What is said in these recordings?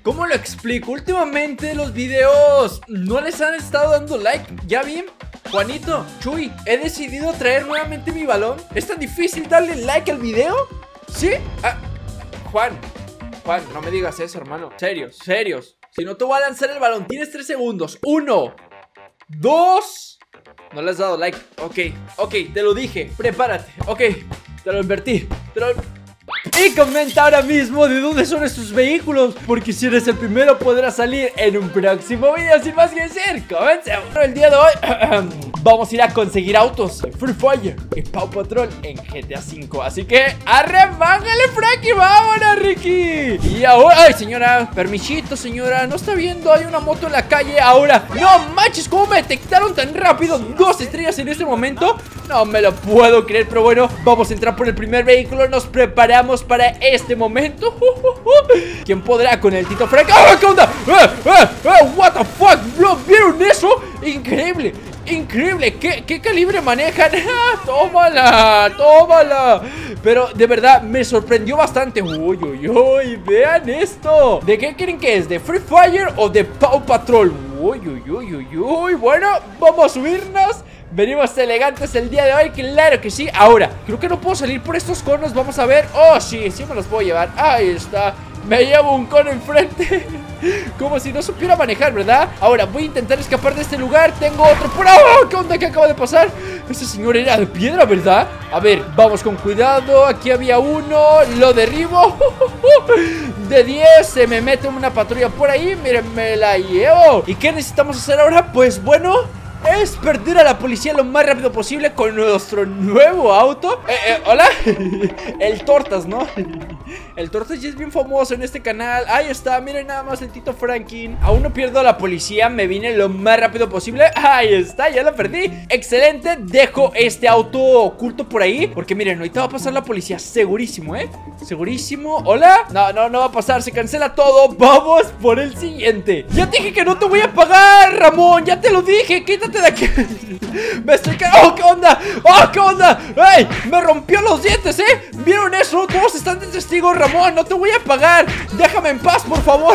¿Cómo lo explico? Últimamente los videos no les han estado dando like. ¿Ya vi? Juanito, Chuy, he decidido traer nuevamente mi balón. ¿Es tan difícil darle like al video? ¿Sí? Juan, no me digas eso, hermano. Serios. Si no te voy a lanzar el balón, tienes 3 segundos. 1, 2. No le has dado like. Ok, te lo dije. Prepárate. Ok, te lo invertí. Y comenta ahora mismo de dónde son estos vehículos, porque si eres el primero podrás salir en un próximo video. Sin más que decir, comencemos. El día de hoy vamos a ir a conseguir autos en Free Fire y Paw Patrol en GTA V. Así que arremángale, Frankie, vámonos, Ricky. Y ahora, ay, señora, permisito, señora, no está viendo, hay una moto en la calle. Ahora, no manches, ¿cómo me detectaron tan rápido? 2 estrellas en este momento. No me lo puedo creer, pero bueno, vamos a entrar por el primer vehículo. Nos preparamos para este momento. ¿Quién podrá con el Tito Frank? ¡Ah, qué onda! What the fuck, bro, ¿vieron eso? Increíble. ¿Qué calibre manejan? Tómala. Pero de verdad me sorprendió bastante. Uy, vean esto. ¿De qué creen que es? ¿De Free Fire o de Paw Patrol? Uy, bueno, vamos a subirnos. Venimos elegantes el día de hoy, claro que sí. Ahora, creo que no puedo salir por estos conos. Vamos a ver. Oh, sí me los puedo llevar. Ahí está. Me llevo un cono enfrente. Como si no supiera manejar, ¿verdad? Ahora voy a intentar escapar de este lugar. Tengo otro por... ¡Oh! ¿Qué onda? ¿Qué acaba de pasar? Ese señor era de piedra, ¿verdad? A ver, vamos con cuidado. Aquí había uno. Lo derribo. De 10 se me mete una patrulla por ahí. Miren, me la llevo. ¿Y qué necesitamos hacer ahora? Pues bueno, es perder a la policía lo más rápido posible con nuestro nuevo auto. Hola. El Tortas, ¿no? El Tortas ya es bien famoso en este canal. Ahí está, miren nada más el Tito Franklin. Aún no pierdo a la policía, me vine lo más rápido posible. Ahí está, ya la perdí. Excelente, dejo este auto oculto por ahí, porque miren, ahorita va a pasar la policía, segurísimo, segurísimo. Hola. No va a pasar, se cancela todo. Vamos por el siguiente. Ya te dije que no te voy a pagar, Ramón, ya te lo dije, quítate de aquí. Me estoy cayendo. ¿Qué onda? ¡Ey! Me rompió los dientes, ¿vieron eso? Todos están de testigos, Ramón, no te voy a pagar. Déjame en paz, por favor.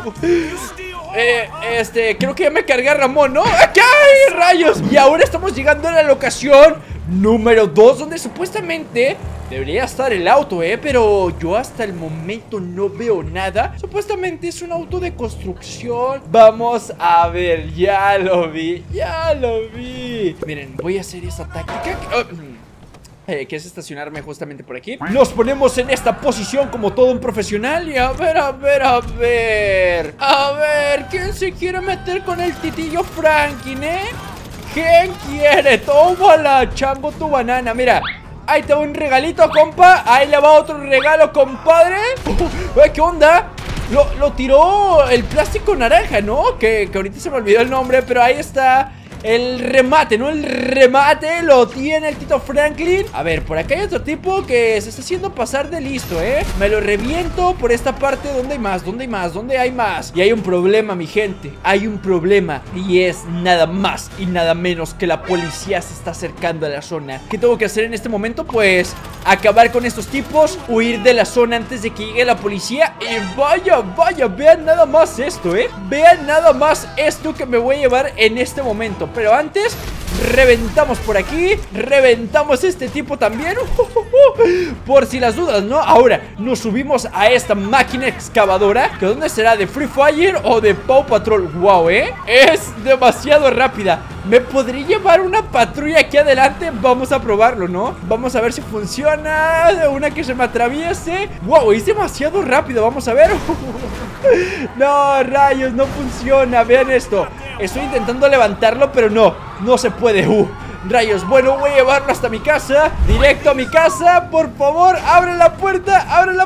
Creo que ya me cargué a Ramón, ¿no? ¡Ay, rayos! Y ahora estamos llegando a la locación número 2, donde supuestamente debería estar el auto, pero yo hasta el momento no veo nada. Supuestamente es un auto de construcción. Vamos a ver, ya lo vi. Miren, voy a hacer esa táctica que es estacionarme justamente por aquí. Nos ponemos en esta posición como todo un profesional. Y a ver, ¿quién se quiere meter con el titillo Franklin, ¿Quién quiere? Tómala, chango tu banana. Mira, ahí te va un regalito, compa. Ahí le va otro regalo, compadre. ¿Qué onda? Lo tiró el plástico naranja, ¿no? Que ahorita se me olvidó el nombre, pero ahí está el remate, ¿no? El remate lo tiene el Tito Franklin. A ver, por acá hay otro tipo que se está haciendo pasar de listo, Me lo reviento por esta parte. ¿Dónde hay más? ¿Dónde hay más? Y hay un problema, mi gente. Hay un problema. Y es nada más y nada menos que la policía se está acercando a la zona. ¿Qué tengo que hacer en este momento? Pues acabar con estos tipos, huir de la zona antes de que llegue la policía. Y vaya, vean nada más esto, Vean nada más esto que me voy a llevar en este momento. Pero antes, reventamos por aquí. Reventamos este tipo también. Por si las dudas, ¿no? Ahora, nos subimos a esta máquina excavadora. ¿Que dónde será? ¿De Free Fire o de Paw Patrol? Wow, es demasiado rápida. ¿Me podría llevar una patrulla aquí adelante? Vamos a probarlo, ¿no? Vamos a ver si funciona. Una que se me atraviese. Wow, es demasiado rápido. Vamos a ver. No, rayos, no funciona. Vean esto. Estoy intentando levantarlo, pero no se puede. Rayos, bueno, voy a llevarlo hasta mi casa. Directo a mi casa, por favor. Abre la puerta.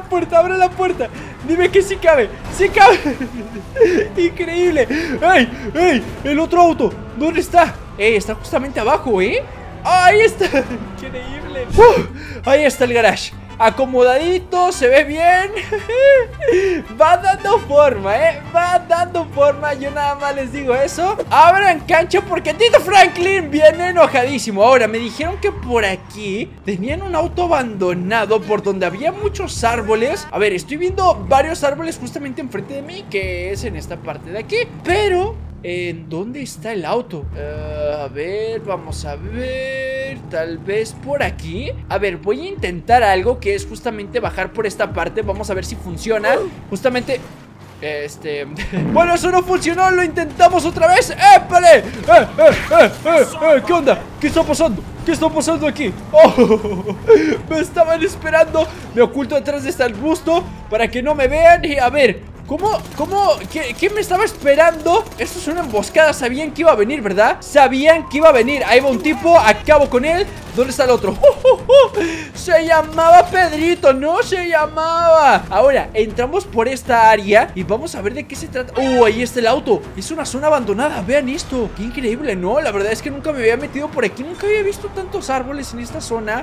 Dime que sí cabe. Increíble. ¡Ey! El otro auto, ¿dónde está? Está justamente abajo, Ahí está. Increíble. Ahí está el garage. acomodadito, se ve bien. Va dando forma, va dando forma. Yo nada más les digo eso. Abran cancha porque Tito Franklin viene enojadísimo. Ahora, me dijeron que por aquí tenían un auto abandonado por donde había muchos árboles. A ver, estoy viendo varios árboles justamente enfrente de mí, que es en esta parte de aquí. Pero ¿en dónde está el auto? A ver, vamos a ver. Tal vez por aquí. A ver, voy a intentar algo, que es justamente bajar por esta parte. Vamos a ver si funciona. Justamente... Bueno, eso no funcionó, lo intentamos otra vez. ¡Épale! ¿Qué onda? ¿Qué está pasando? ¿Qué está pasando aquí? ¡Oh! Me estaban esperando. Me oculto detrás de este arbusto para que no me vean. Y a ver, ¿Qué me estaba esperando? Esto es una emboscada, sabían que iba a venir, ¿verdad? Sabían que iba a venir. Ahí va un tipo, acabo con él. ¿Dónde está el otro? Se llamaba Pedrito, no se llamaba. Ahora, entramos por esta área y vamos a ver de qué se trata. Ahí está el auto. Es una zona abandonada, vean esto. Qué increíble, ¿no? La verdad es que nunca me había metido por aquí. Nunca había visto tantos árboles en esta zona.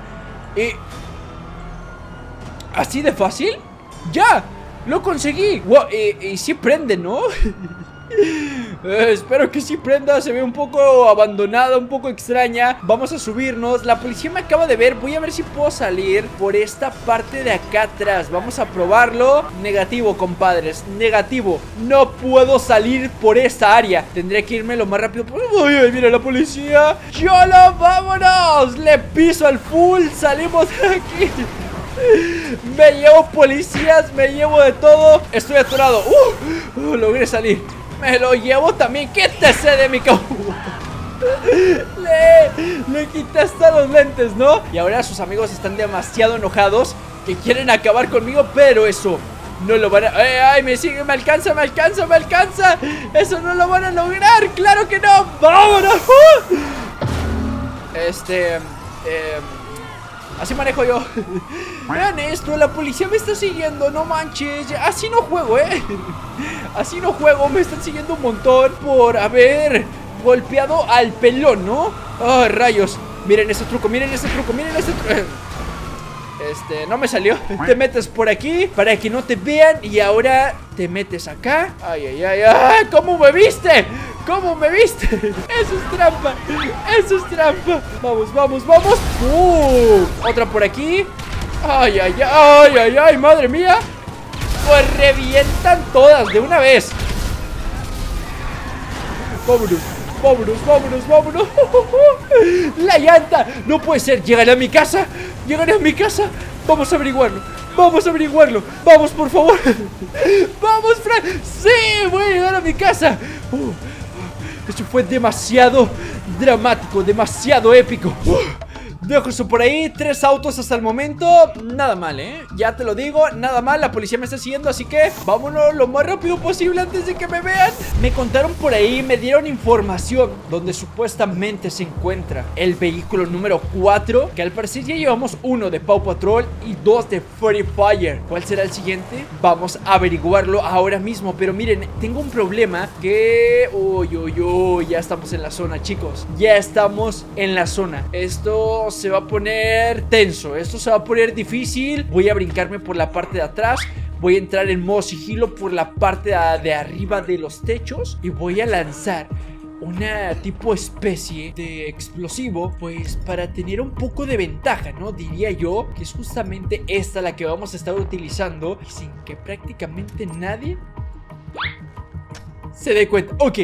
¿Así de fácil? ¡Ya! ¡Lo conseguí! Wow, y sí prende, ¿no? Espero que sí prenda. Se ve un poco abandonada, un poco extraña. Vamos a subirnos. La policía me acaba de ver. Voy a ver si puedo salir por esta parte de acá atrás. Vamos a probarlo. Negativo, compadres, negativo. No puedo salir por esta área. Tendré que irme lo más rápido. Uy, mira la policía. ¡Yolo, vámonos! Le piso al full. Salimos de aquí. Me llevo policías, me llevo de todo. Estoy atorado. Logré salir. Me lo llevo también. Quítese de mi cabeza. Le quité hasta los lentes, ¿no? Y ahora sus amigos están demasiado enojados, que quieren acabar conmigo, pero eso no lo van a... ¡Ay, me sigue! ¡Me alcanza, me alcanza, me alcanza! ¡Eso no lo van a lograr! ¡Claro que no! ¡Vámonos! Así manejo yo. Vean esto, la policía me está siguiendo, no manches. Así no juego, así no juego, me están siguiendo un montón por haber golpeado al pelón, ¿no? ¡Oh, rayos! Miren ese truco, miren ese truco, miren ese truco. No me salió. Te metes por aquí para que no te vean. Y ahora te metes acá. ¡Ay, ay, ay! ¡Ay! ¿Cómo me viste? ¿Cómo me viste? Eso es trampa. Eso es trampa. Vamos, vamos, vamos. Otra por aquí. ¡Ay, ay, ay! ¡Ay, ay, ay! ¡Madre mía! Pues revientan todas de una vez. Vámonos. Vámonos, vámonos, vámonos. La llanta. No puede ser. Llegaré a mi casa. Llegaré a mi casa. Vamos a averiguarlo. Vamos a averiguarlo. Vamos, por favor. Vamos, Frank. Sí, voy a llegar a mi casa. Esto fue demasiado dramático, demasiado épico. Dejo eso por ahí, 3 autos hasta el momento. Nada mal, ya te lo digo, nada mal. La policía me está siguiendo, así que vámonos lo más rápido posible antes de que me vean. Me contaron por ahí, me dieron información donde supuestamente se encuentra el vehículo número 4, que al parecer ya llevamos 1 de Paw Patrol y 2 de Freddy Fire. ¿Cuál será el siguiente? Vamos a averiguarlo ahora mismo. Pero miren, tengo un problema que... Uy, ya estamos en la zona, chicos. Ya estamos en la zona. Esto se va a poner tenso, esto se va a poner difícil. Voy a brincarme por la parte de atrás. Voy a entrar en modo sigilo por la parte de arriba de los techos. Y voy a lanzar una tipo especie de explosivo, pues para tener un poco de ventaja, ¿no? Diría yo que es justamente esta la que vamos a estar utilizando, y sin que prácticamente nadie se dé cuenta. Ok.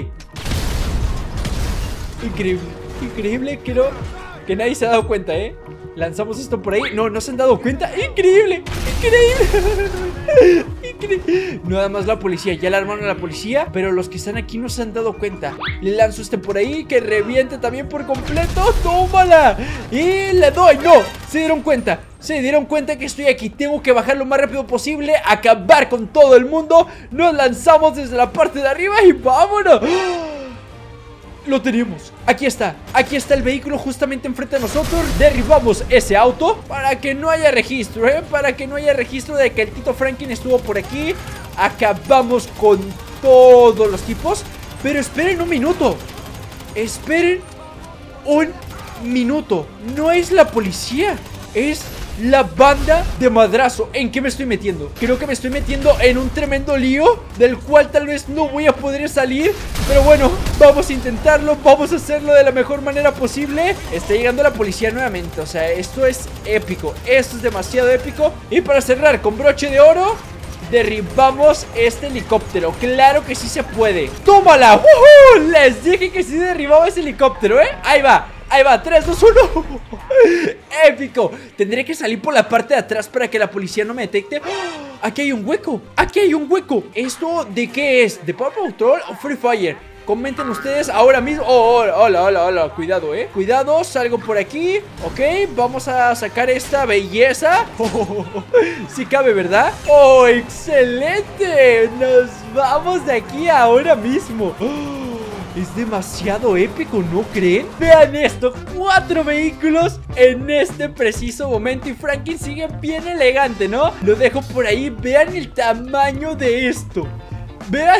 Increíble, increíble, creo que nadie se ha dado cuenta, Lanzamos esto por ahí. No se han dado cuenta. ¡Increíble! ¡Increíble! ¡Increíble! Nada más la policía. Ya alarmaron a la policía, pero los que están aquí no se han dado cuenta. Le lanzo este por ahí, que reviente también por completo. ¡Tómala! Y le doy. ¡No! Se dieron cuenta. Se dieron cuenta que estoy aquí. Tengo que bajar lo más rápido posible, acabar con todo el mundo. Nos lanzamos desde la parte de arriba y vámonos. Lo tenemos, aquí está el vehículo justamente enfrente de nosotros. Derribamos ese auto para que no haya registro, para que no haya registro de que el Tito Franklin estuvo por aquí. Acabamos con todos los tipos. Pero esperen un minuto. Esperen un minuto. No es la policía, es la banda de madrazo. ¿En qué me estoy metiendo? Creo que me estoy metiendo en un tremendo lío del cual tal vez no voy a poder salir. Pero bueno, vamos a intentarlo. Vamos a hacerlo de la mejor manera posible. Está llegando la policía nuevamente. O sea, esto es épico. Esto es demasiado épico. Y para cerrar con broche de oro, derribamos este helicóptero. Claro que sí se puede. ¡Tómala! ¡Woohoo! Les dije que sí derribaba ese helicóptero, ¿eh? Ahí va. Ahí va, 3, 2, 1. Épico. Tendré que salir por la parte de atrás para que la policía no me detecte. Aquí hay un hueco. Aquí hay un hueco. ¿Esto de qué es? ¿De Paw Patrol o Free Fire? Comenten ustedes ahora mismo. Oh, hola, hola, hola. Cuidado, cuidado, salgo por aquí. Ok, vamos a sacar esta belleza. Sí cabe, ¿verdad? Oh, excelente. Nos vamos de aquí ahora mismo. Es demasiado épico, ¿no creen? Vean esto, 4 vehículos en este preciso momento. Y Franklin sigue bien elegante, ¿no? Lo dejo por ahí, vean el tamaño de esto. Vean.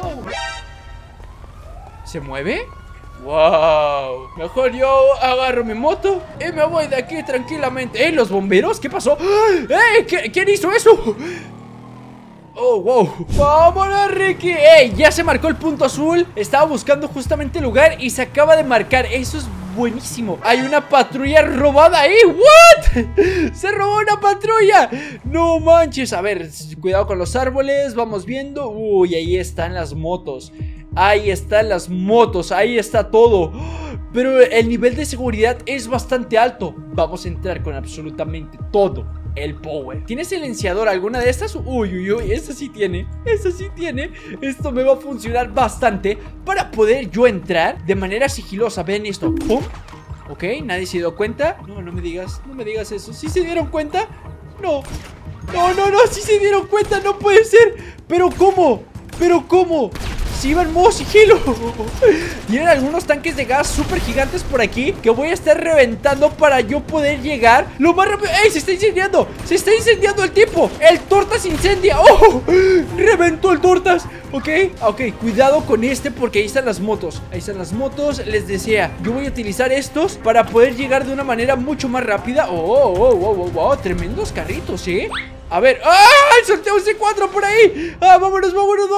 ¿Se mueve? ¡Wow! Mejor yo agarro mi moto y me voy de aquí tranquilamente. ¿Los bomberos? ¿Qué pasó? ¿Quién hizo eso? Oh, wow. ¡Vámonos, Ricky! Ya se marcó el punto azul. Estaba buscando justamente el lugar y se acaba de marcar. Eso es buenísimo. Hay una patrulla robada ahí. ¿What? Se robó una patrulla. No manches. A ver, cuidado con los árboles. Vamos viendo. Uy, ahí están las motos. Ahí están las motos. Ahí está todo. Pero el nivel de seguridad es bastante alto. Vamos a entrar con absolutamente todo el power. ¿Tiene silenciador alguna de estas? Uy, uy, uy, esa sí tiene. Esa sí tiene. Esto me va a funcionar bastante para poder yo entrar de manera sigilosa. Vean esto. ¡Pum! Ok, nadie se dio cuenta. No, no me digas eso. ¿Sí se dieron cuenta? No. No, no, no, sí se dieron cuenta. No puede ser. ¿Pero cómo? ¿Pero cómo? ¡Sí va en modo sigilo! Tienen algunos tanques de gas súper gigantes por aquí que voy a estar reventando para yo poder llegar lo más rápido. ¡Ey! ¡Se está incendiando! ¡Se está incendiando el tipo! ¡El Tortas incendia! ¡Oh! ¡Reventó el Tortas! Ok, ok, cuidado con este porque ahí están las motos. Ahí están las motos. Les decía, yo voy a utilizar estos para poder llegar de una manera mucho más rápida. ¡Oh! Tremendos carritos, ¿eh? A ver, ¡ah! ¡Solté un C4 por ahí! ¡Ah! ¡Vámonos!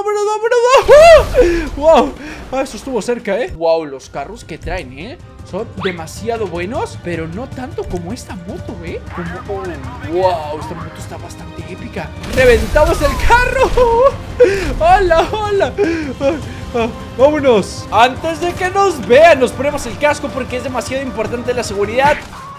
¡Wow! Ah, eso estuvo cerca, ¡Wow! Los carros que traen, son demasiado buenos, pero no tanto como esta moto, ¡Wow! Esta moto está bastante épica. ¡Reventamos el carro! ¡Hola, hola! ¡Vámonos! Antes de que nos vean, nos ponemos el casco porque es demasiado importante la seguridad.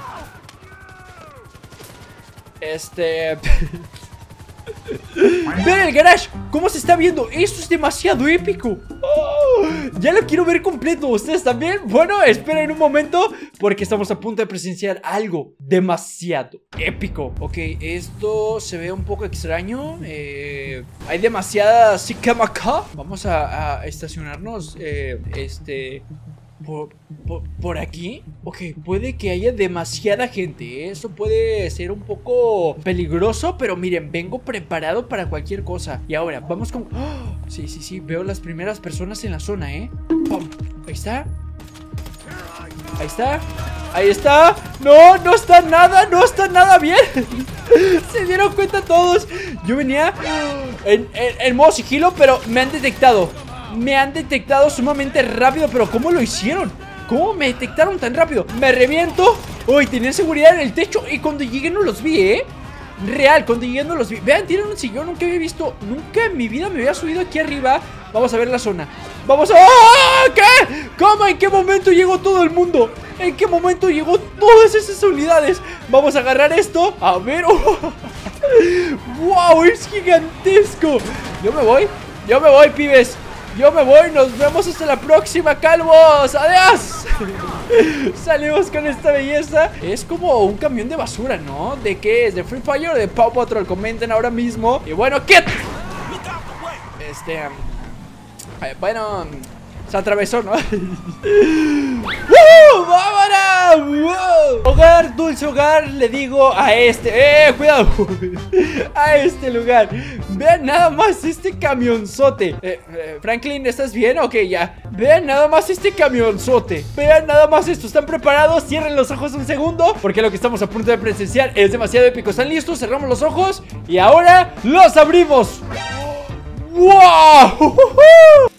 Ven el garage, ¿cómo se está viendo? Esto es demasiado épico. Ya lo quiero ver completo. ¿Ustedes también? Bueno, esperen un momento porque estamos a punto de presenciar algo demasiado épico. Ok, esto se ve un poco extraño. Hay demasiada cama acá. Vamos a estacionarnos por aquí. Ok, puede que haya demasiada gente, Eso puede ser un poco peligroso, pero miren, vengo preparado para cualquier cosa. Y ahora, vamos con... ¡Oh! Sí, veo las primeras personas en la zona, ¡Pum! Ahí está. Ahí está. Ahí está. No, no está nada bien. Se dieron cuenta todos. Yo venía en modo sigilo, pero me han detectado. Me han detectado sumamente rápido. Pero ¿cómo lo hicieron? ¿Cómo me detectaron tan rápido? Me reviento. Uy, tenían seguridad en el techo. Y cuando llegué no los vi, Real, cuando llegué no los vi. Vean, tienen un sillón, nunca había visto. Nunca en mi vida me había subido aquí arriba. Vamos a ver la zona. Vamos a... ¡Oh! ¿Qué? ¿Cómo? ¿En qué momento llegó todo el mundo? ¿En qué momento llegó todas esas unidades? Vamos a agarrar esto. A ver. ¡Wow! Es gigantesco. Yo me voy, pibes. Yo me voy, nos vemos hasta la próxima, calvos. ¡Adiós! Salimos con esta belleza. Es como un camión de basura, ¿no? ¿De qué es? ¿De Free Fire o de Paw Patrol? Comenten ahora mismo. Y bueno, ¿qué? Bueno, se atravesó, ¿no? ¡Vámonos! wow. Hogar, dulce hogar, le digo a este. Cuidado. A este lugar. Vean nada más este camionzote. Franklin, ¿estás bien? Ok, ya. Vean nada más este camionzote. Vean nada más esto. ¿Están preparados? Cierren los ojos un segundo, porque lo que estamos a punto de presenciar es demasiado épico. ¿Están listos? Cerramos los ojos y ahora los abrimos. ¡Wow!